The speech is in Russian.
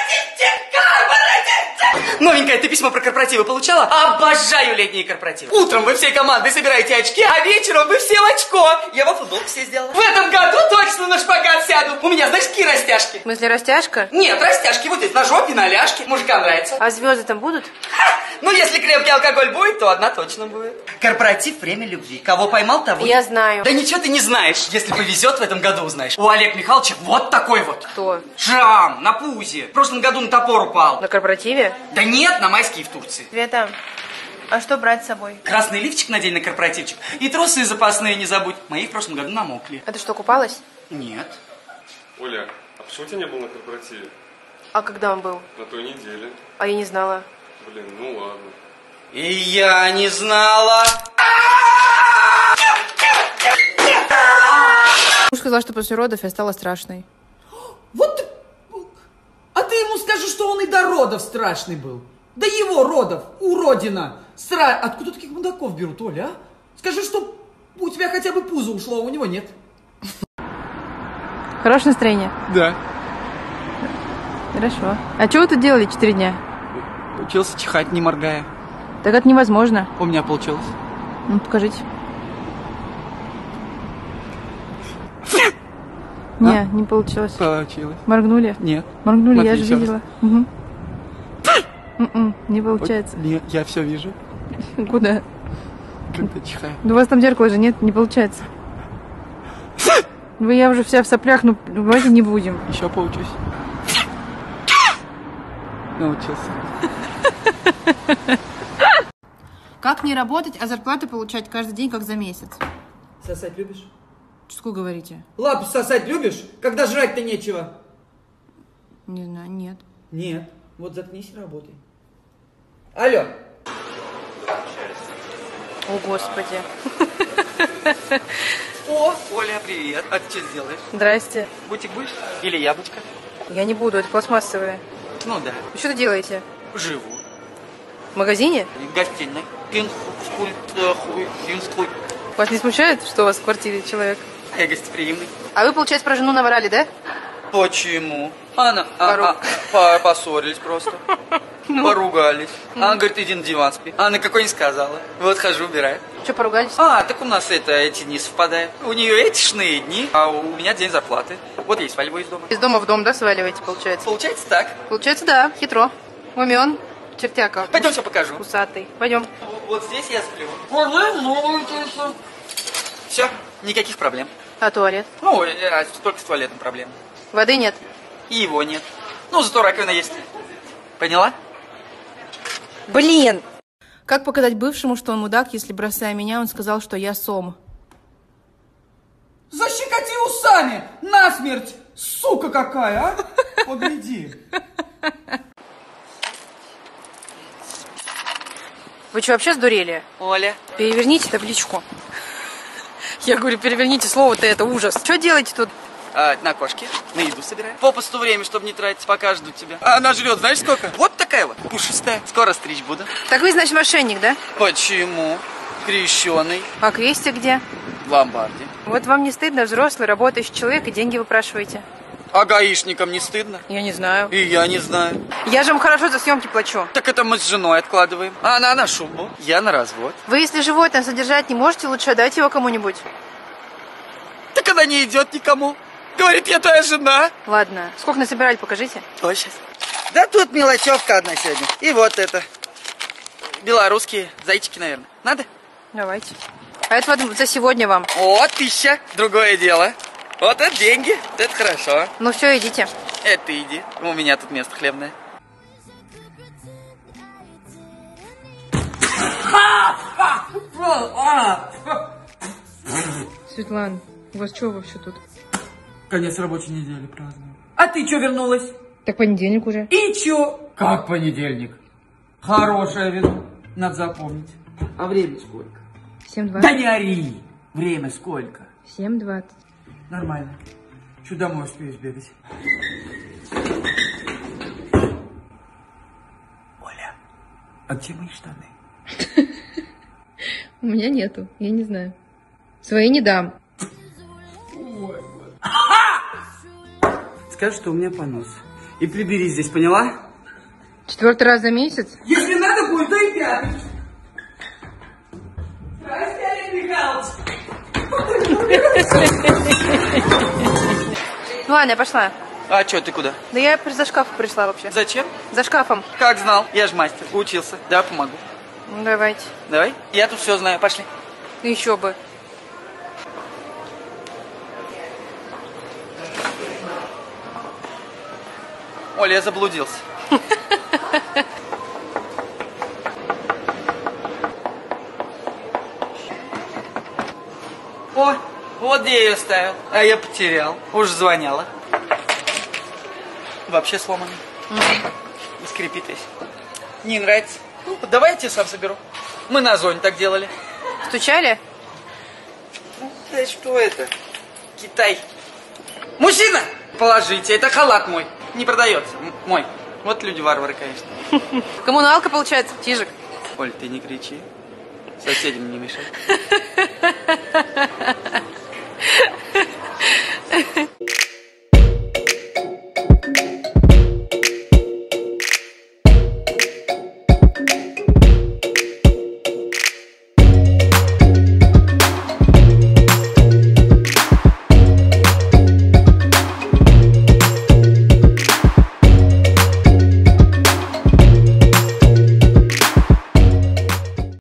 Новенькая, ты письмо про корпоративы получала? Обожаю летние корпоративы. Утром вы всей командой собираете очки, а вечером вы все в очко. Я во футболку все сделала. В этом году точно на шпагат сяду. У меня, знаешь, какие растяжки? В смысле, растяжка? Нет, растяжки вот здесь, на жопе, на ляжке. Мужикам нравится. А звезды там будут? Ну, если крепкий алкоголь будет, то одна точно будет. Корпоратив — время любви. Кого поймал, того... Я знаю. Да ничего ты не знаешь. Если повезет, в этом году узнаешь. У Олега Михайловича вот такой вот. Кто? Шрам на пузе. В прошлом году на топор упал. На корпоративе? Да нет, на майские в Турции. Света, а что брать с собой? Красный лифчик надень на корпоративчик. И трусы запасные не забудь. Мои в прошлом году намокли. А ты что, купалась? Нет. Оля, а почему ты не был на корпоративе? А когда он был? На той неделе. А я не знала. Блин, ну ладно. И я не знала. Муж сказал, что после родов я стала страшной. Вот, а ты ему скажи, что он и до родов страшный был. До его родов, уродина. Откуда таких мудаков берут, Оля, а? Скажи, что у тебя хотя бы пузо ушло, а у него нет. Хорошее настроение? Да. Хорошо. А что вы тут делали 4 дня? Учился чихать, не моргая. Так это невозможно. У меня получилось. Ну, покажите. Не, не получилось. Получилось. Моргнули? Нет. Моргнули, Смотри, я же еще раз. видела. Не получается. Нет, я все вижу. Куда? Когда чихаю. Да у вас там зеркало же нет, не получается. Я уже вся в соплях, ну давайте не будем. Еще поучусь. Научился. Как не работать, а зарплату получать каждый день, как за месяц? Сосать любишь? Что говорите? Лапу сосать любишь? Когда жрать-то нечего. Не знаю, нет. Нет. Вот заткнись и работай. Алло. О, Господи. О, Оля, привет. А ты что сделаешь? Здрасте. Бутик будешь? Или яблочко? Я не буду, это пластмассовые. Ну да. Вы что делаете? Живу. В магазине? В гостиной. Вас не смущает, что у вас в квартире человек? Я гостеприимный. А вы, получается, про жену наврали, да? Почему? Она... Поссорились просто. Поругались. Она говорит, иди на диван спи. Она какой не сказала. Вот хожу, убираю. Что, поругались? Так у нас эти не совпадают. У нее эти шные дни, а у меня день зарплаты. Вот я сваливаю из дома. Из дома в дом, да, сваливаете, получается? Получается так. Получается, да, хитро. Умен. Чертяка. Пойдем все покажу. Усатый. Пойдем. Вот здесь я сплю. Все, никаких проблем. А туалет? Ну, только с туалетом проблем. Воды нет? И его нет. Ну, зато раковина есть. Поняла? Блин! Как показать бывшему, что он мудак, если, бросая меня, он сказал, что я сом? Защекоти усами! Насмерть! Сука какая, а? Погляди. Вы что, вообще сдурели? Оля. Переверните табличку. Я говорю, переверните слово-то, это ужас. Что делаете тут? На кошке, на еду собираю. Попусту время, чтобы не тратить, пока ждут тебя. А она жрет, знаешь сколько? Вот такая вот, пушистая. Скоро стричь буду. Так вы, значит, мошенник, да? Почему? Крещеный. А крестик где? В ломбарде. Вот вам не стыдно, взрослый, работающий человек, и деньги выпрашиваете? А гаишникам не стыдно? Я не знаю. И я не знаю. Я же вам хорошо за съемки плачу. Так это мы с женой откладываем. А она на шубу, я на развод. Вы, если животное содержать не можете, лучше отдайте его кому-нибудь. Так она не идет никому. Говорит, я твоя жена. Ладно. Сколько насобирали, покажите. Ой, сейчас. Да тут мелочевка одна сегодня. И вот это. Белорусские зайчики, наверное. Надо? Давайте. А это вот за сегодня вам. О, 1000. Другое дело. Вот это деньги. Это хорошо. Ну все, идите. Это иди. У меня тут место хлебное. Светлана, у вас что вообще тут? Конец рабочей недели празднуем. А ты что вернулась? Так понедельник уже. И чё? Как понедельник? Хорошее вино. Надо запомнить. А время сколько? 7:20. Да не ори! Время сколько? 7:20. Нормально. Чё домой успею сбегать? Оля, а где мои штаны? У меня нету, я не знаю. Свои не дам. Скажи, что у меня понос. и прибери здесь, поняла? 4-й раз за месяц? Если надо будет, то и 5-й. Здрасте, Олег Михайлович. Ну ладно, я пошла. А что, ты куда? Да я за шкафом пришла вообще. Зачем? За шкафом. Как знал, я ж мастер, учился. Да, помогу. Ну давайте. Давай, я тут все знаю, пошли. Еще бы. Оля, я заблудился. О, вот где я ее ставил. А я потерял. Уж звоняла. Вообще сломанный. И скрипит весь. Не нравится. Ну, давай я тебе сам соберу. Мы на зоне так делали. Стучали? Да что это? Китай. Мужчина! Положите, это халат мой. Не продается. Мой. Вот люди варвары, конечно. Коммуналка получается, Чижик. Оль, ты не кричи. Соседям не мешай.